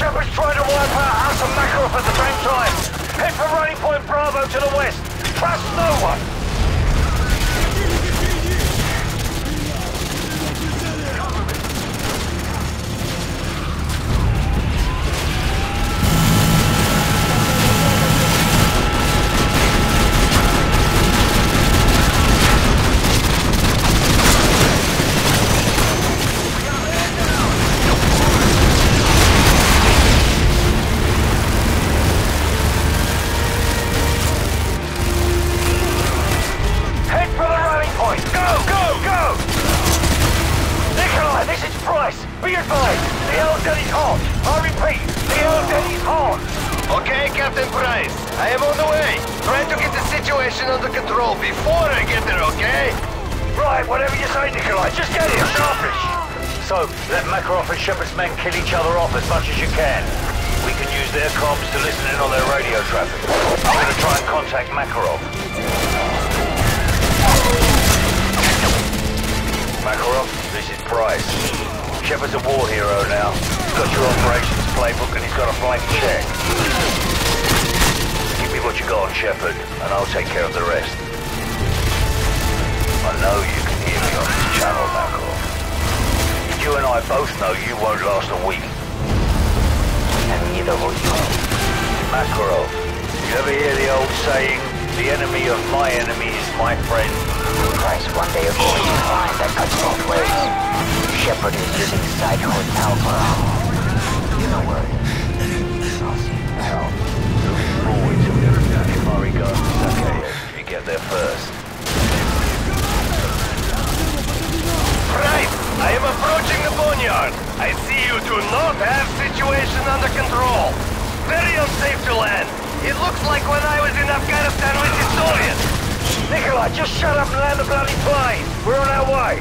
Shepard's trying to wipe out us and Makarov at the same time. Head for Rally Point Bravo to the west. Trust no one. Be advised, the L-Denny's hot. I repeat, the L-Denny's hot. Okay, Captain Price. I am on the way. Try to get the situation under control before I get there, okay? Right, whatever you say, Nikolai. Just get here, sharpish. So, let Makarov and Shepard's men kill each other off as much as you can. We can use their comms to listen in on their radio traffic. I'm going to try and contact Makarov. Makarov, this is Price. Shepard's a war hero now. He's got your operations playbook and he's got a blank check. Give me what you got on Shepard, and I'll take care of the rest. I know you can hear me on this channel, Makarov. You and I both know you won't last a week. And neither will you. Makarov, you ever hear the old saying, the enemy of my enemy is my friend? Price, one day you're going to find that cuts both ways. Shepard is using Side Hotel You know where it is. I'll see you now. Looking forward to it. If Murray goes, okay, if you get there first. Right! I am approaching the boneyard. I see you do not have situation under control. Very unsafe to land. It looks like when I was in Afghanistan with the Soviets. Nikolai, just shut up and land the bloody plane. We're on our way.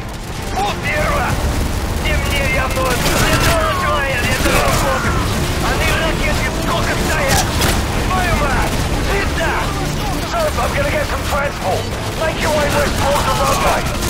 Тем мне явно этого человека, они ракеты сколько стоят. Твою мать! Пизда! So, I'm gonna get some transport. Make your way west towards the runway.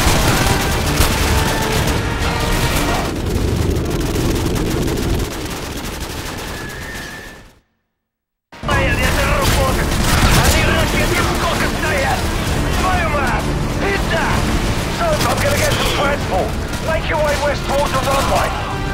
I'm gonna get some transport. Make your way west towards the runway.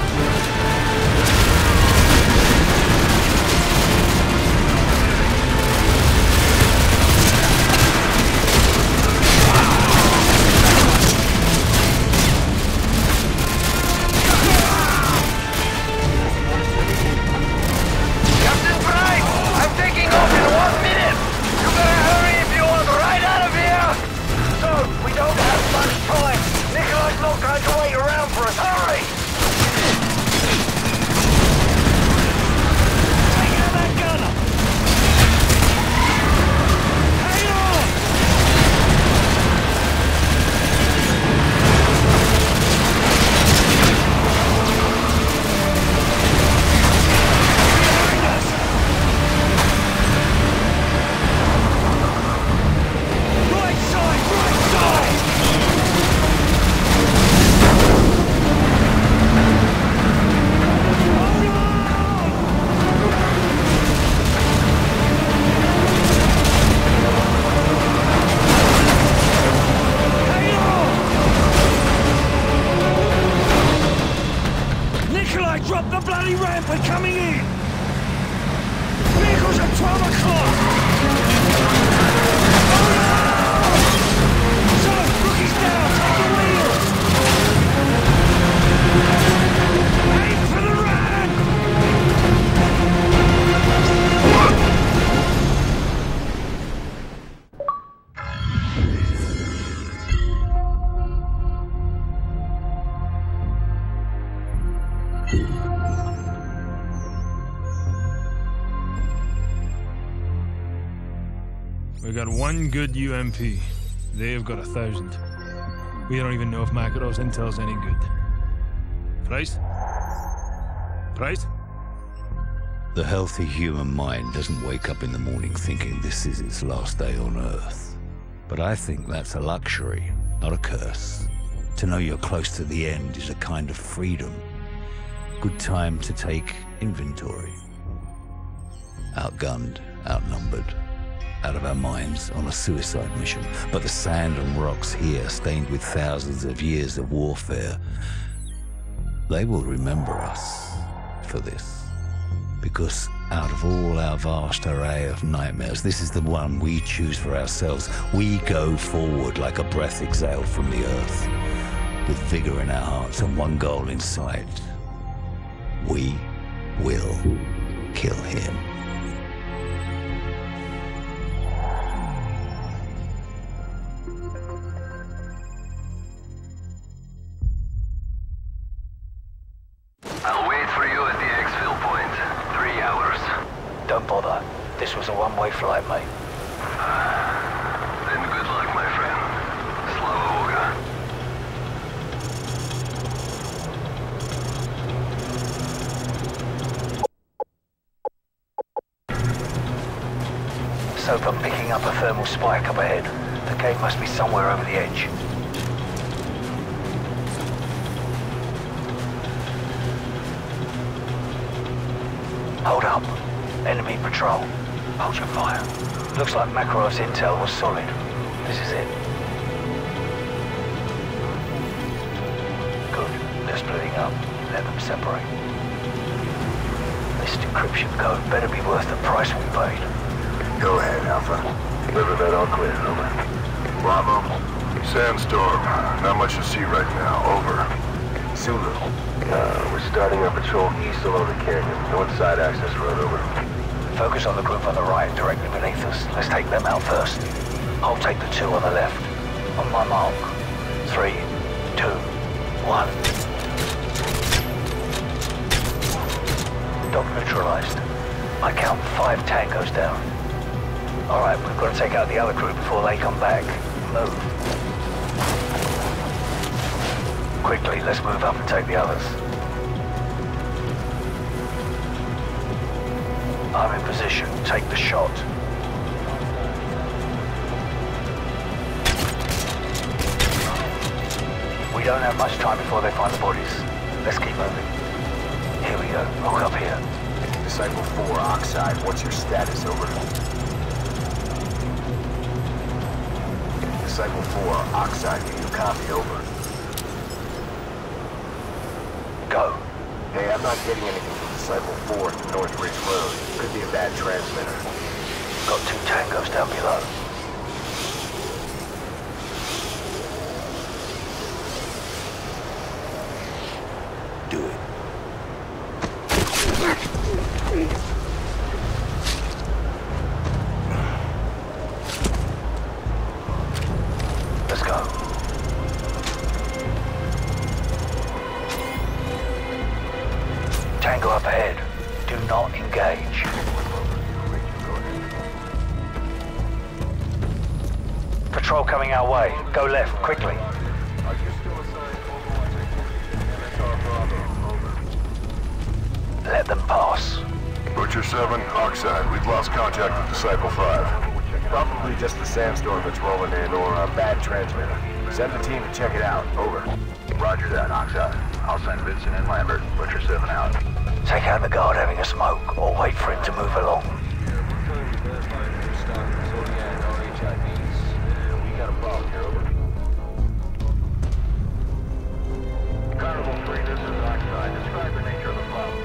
Captain Price, I'm taking off in 1 minute. You better hurry if you want right out of here. So, we don't have much time. Nikolai's not going to wait around for us. Hurry! Take out that gunner! Hang on! Right side! Right side! Nikolai, drop the bloody ramp, we're coming in! Vehicles at 12 o'clock! Oh no! So, Rookie's down, take the wheel! Aim for the ramp! We got one good UMP. They've got 1,000. We don't even know if Makarov's intel's any good. Price? Price? The healthy human mind doesn't wake up in the morning thinking this is its last day on Earth. But I think that's a luxury, not a curse. To know you're close to the end is a kind of freedom. good time to take inventory. Outgunned, outnumbered, out of our minds on a suicide mission. But the sand and rocks here, stained with thousands of years of warfare, they will remember us for this. Because out of all our vast array of nightmares, this is the one we choose for ourselves. We go forward like a breath exhaled from the earth, with vigor in our hearts and one goal in sight. We will kill him. I'll wait for you at the exfil point. 3 hours. Don't bother. This was a one-way flight, mate. Then good luck, my friend. Slava Boga. Soap, I'm picking up a thermal spike up ahead. The gate must be somewhere over the edge. Hold up. Enemy patrol. Hold your fire. Looks like Makarov's intel was solid. This is it. Good. They're splitting up. Let them separate. This decryption code better be worth the price we paid. Go ahead, Alpha. Liver vet all clear, over. Bravo. Sandstorm. Not much to see right now, over. Zulu. We're starting our patrol east along the canyon. North side access road, over. Focus on the group on the right, directly beneath us. Let's take them out first. I'll take the two on the left. On my mark. 3, 2, 1. Dock neutralized. I count 5 tangos down. Alright, we've got to take out the other group before they come back. Move. Quickly, let's move up and take the others. I'm in position. Take the shot. We don't have much time before they find the bodies. Let's keep moving. Here we go. Look up here. Disciple 4, Oxide. What's your status, over? Disciple 4, Oxide. Do you copy, over? Go. Hey, I'm not getting anything from Disciple 4 at the North Ridge Road. Could be a bad transmitter. Got 2 tangos down below. Do it. Let's go. Tango up ahead. Do not engage. Patrol coming our way. Go left, quickly. Let them pass. Butcher 7, Oxide. We've lost contact with Disciple 5. Probably just the sandstorm that's rolling in, or a bad transmitter. Send the team to check it out. Over. Roger that, Oxide. I'll send Vincent and Lambert. Butcher 7 out. Take out the guard having a smoke, or wait for him to move along. We got a problem here, over. Carnival 3, this is Oxide. Describe the nature of the problem.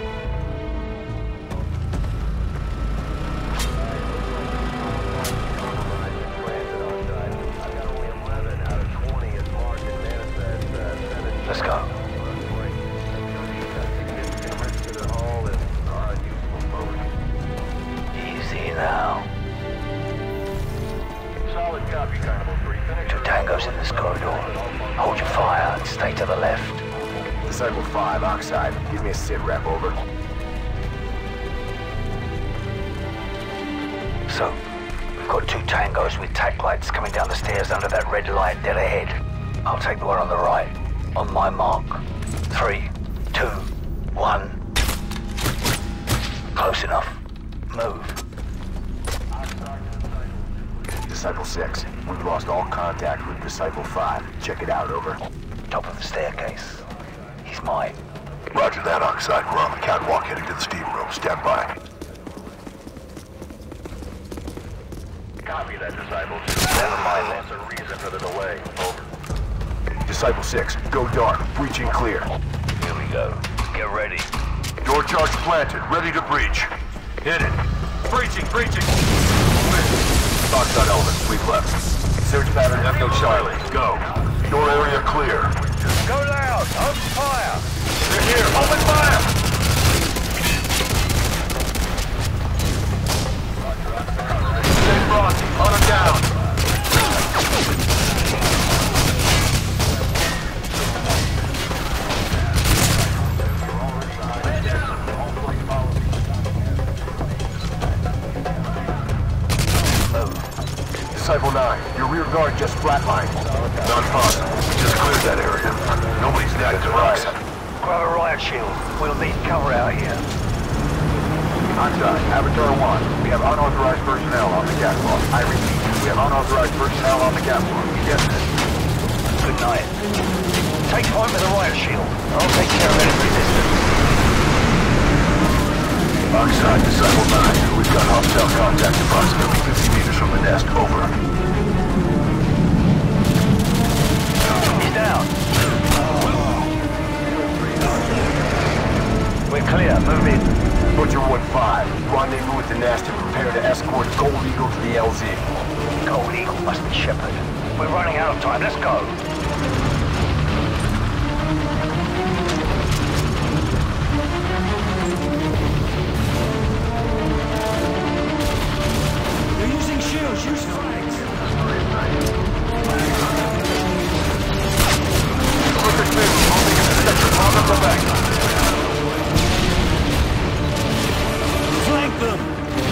Let's go. Easy now. Solid copy, Carnival 3. Finish 2 tangos in this corridor. Hold your fire and stay to the left. Disciple 5, Oxide. Give me a sit rep, over. So, we've got 2 tangos with tack lights coming down the stairs under that red light dead ahead. I'll take the one on the right. On my mark. 3, 2, 1. Close enough. Move. Disciple 6, we've lost all contact with Disciple 5. Check it out, over. Top of the staircase. He's mine. Roger that, Oxide. We're on the catwalk heading to the steam room. Stand by. Copy that, Disciple 2. Never mind, that's a reason for the delay. Over. Disciple 6, go dark. Breaching clear. Here we go. Get ready. Door charge planted. Ready to breach. Hit it. Breaching! Oxide element, sweep left. Search pattern Echo Charlie. Go. Door area clear. Go loud! Open fire! They're here. Open fire! Stay frosty. Hunt them down. Disciple 9, your rear guard just flatlined. Non-possible. We just cleared that area. Nobody's dead to us. Grab a riot shield. We'll need cover out here. Oxide, Avatar 1, we have unauthorized personnel on the catwalk. I repeat, we have unauthorized personnel on the catwalk. You get this? Good night. Take point with the riot shield. I'll take care of any resistance. Oxide, Disciple 9, we've got hostile contact approximately 50 meters from the nest. Over. He's down. We're clear. Move in. Butcher 1-5, rendezvous with the nest and prepare to escort Gold Eagle to the LZ. Gold Eagle must be Shepard. We're running out of time. Let's go. They're using shields. Use flags. Butcher 2, moving into the sector. On the back. Flank them.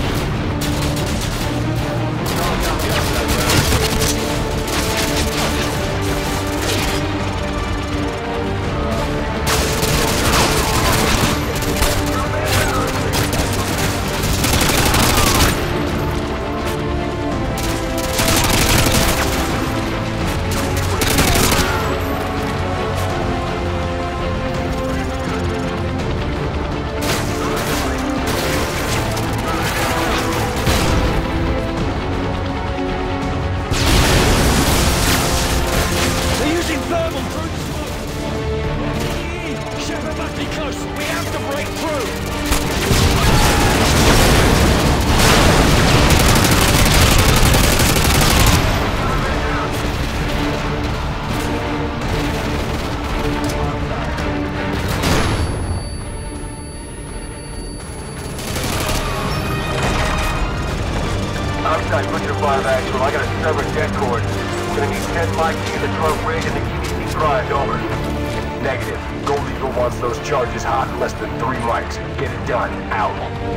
Butcher 5 actual. I got a severed dead cord. Gonna need 10 mics to get the trunk rig and the EDC primed. Over. Negative. Gold Eagle wants those charges hot in less than 3 mics. Get it done. Out.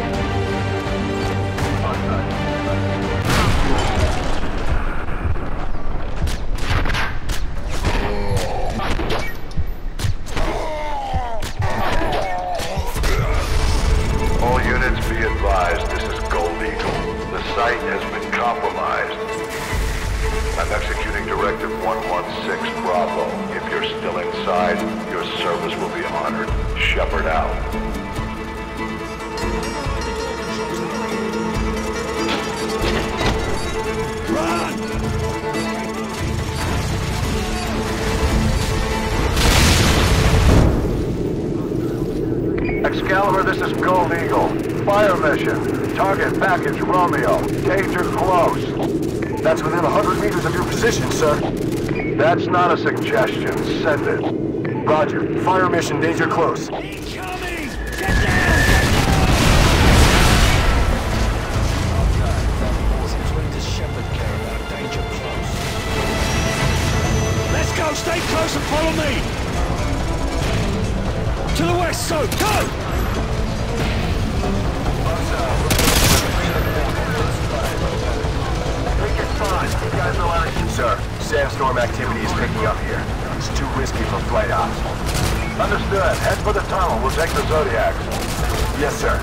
All units be advised, this is Gold Eagle. The site has been compromised. I'm executing Directive 116 Bravo. If you're still inside, your service will be honored. Shepard out. Excalibur, this is Gold Eagle. Fire mission. Target package Romeo. Danger close. That's within 100 meters of your position, sir. That's not a suggestion. Send it. Roger. Fire mission. Danger close. Incoming! Get down! What does Shepard care about danger close? Let's go! Stay close and follow me! To the west, so go! Sir, sandstorm activity is picking up here. It's too risky for flight ops. Understood. Head for the tunnel. We'll take the Zodiacs. Yes, sir.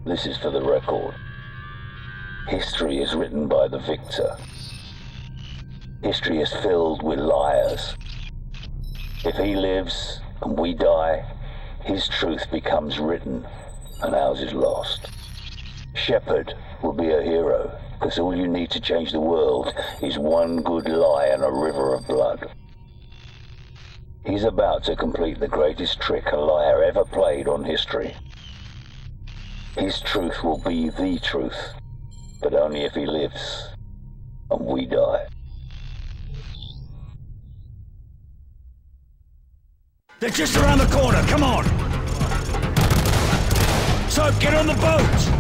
This is for the record. History is written by the victor. History is filled with liars. If he lives and we die, his truth becomes written and ours is lost. Shepard will be a hero, because all you need to change the world is one good lie and a river of blood. He's about to complete the greatest trick a liar ever played on history. His truth will be the truth, but only if he lives and we die. They're just around the corner, come on! So, get on the boat!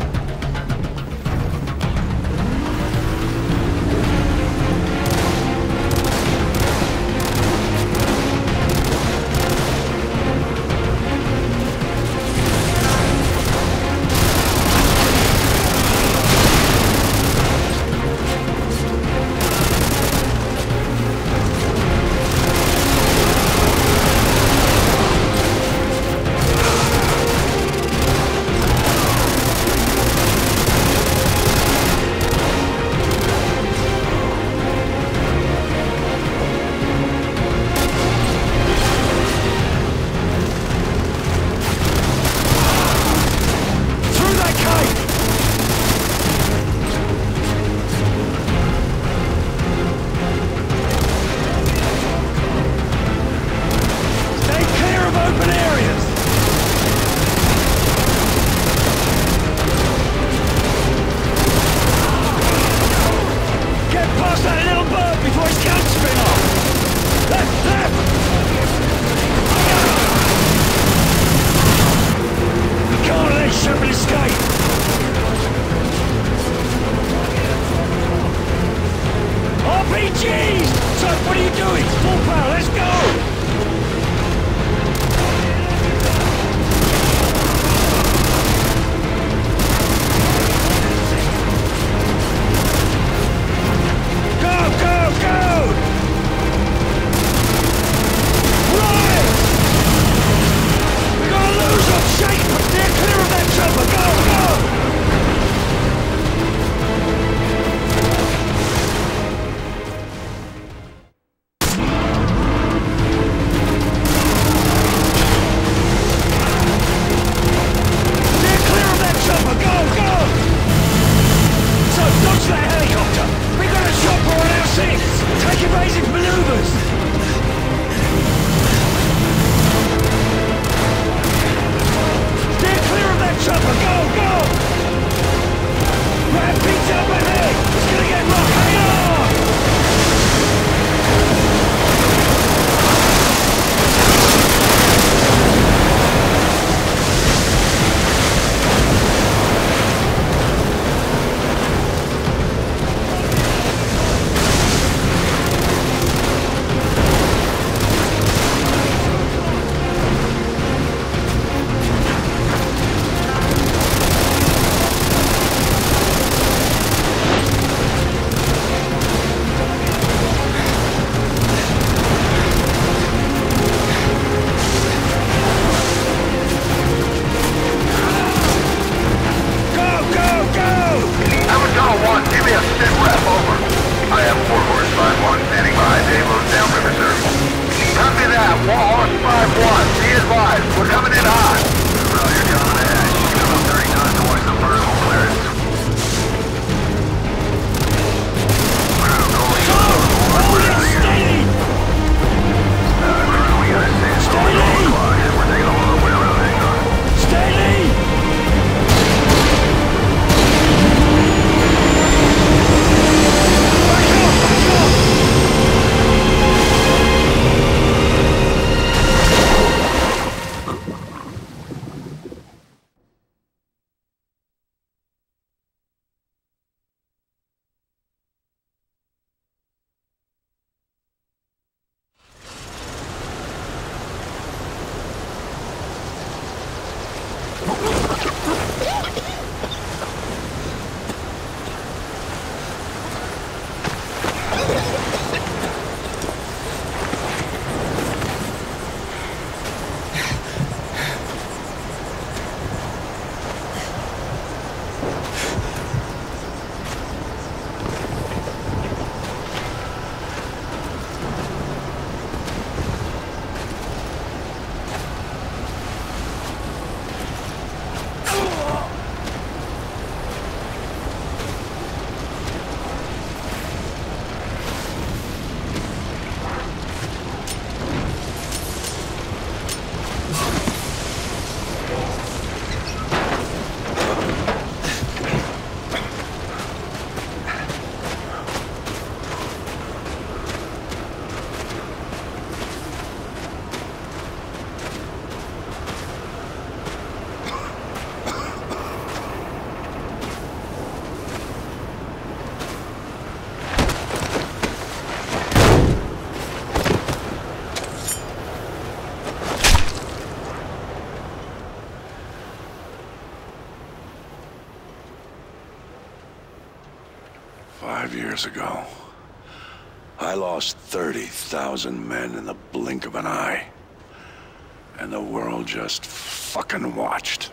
5 years ago, I lost 30,000 men in the blink of an eye. And the world just fucking watched.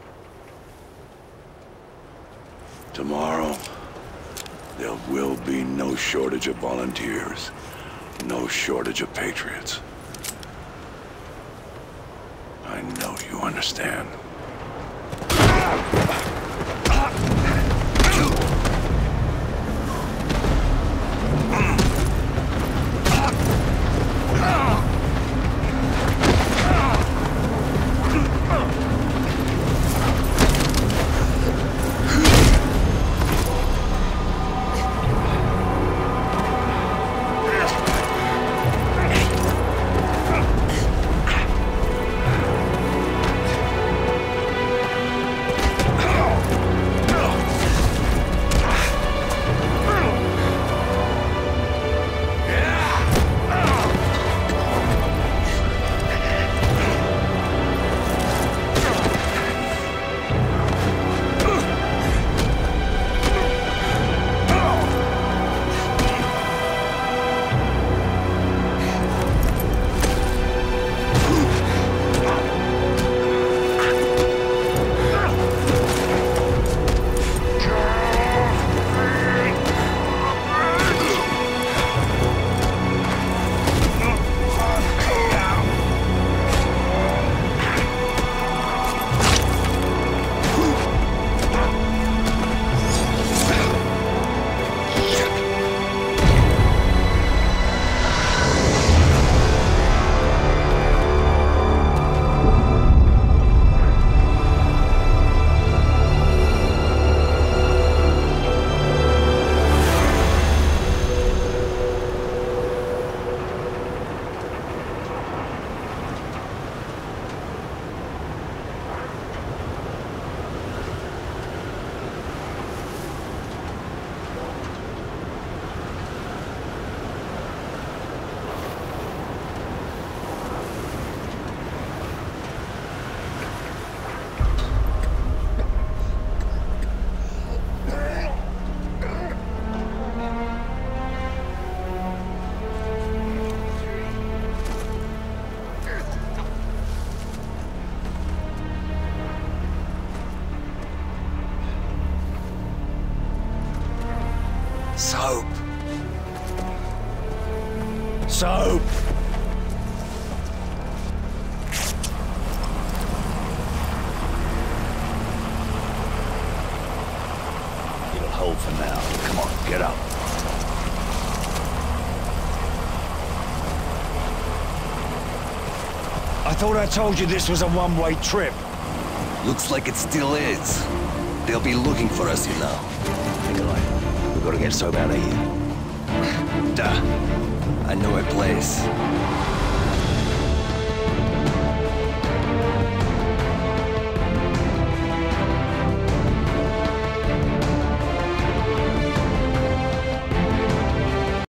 Tomorrow, there will be no shortage of volunteers, no shortage of patriots. I know you understand. Soap. Soap. It'll hold for now. Come on, get up. I thought I told you this was a one-way trip. Looks like it still is. They'll be looking for us, you know. Nikolai, we've got to get Soap out of here. Duh. I know a place.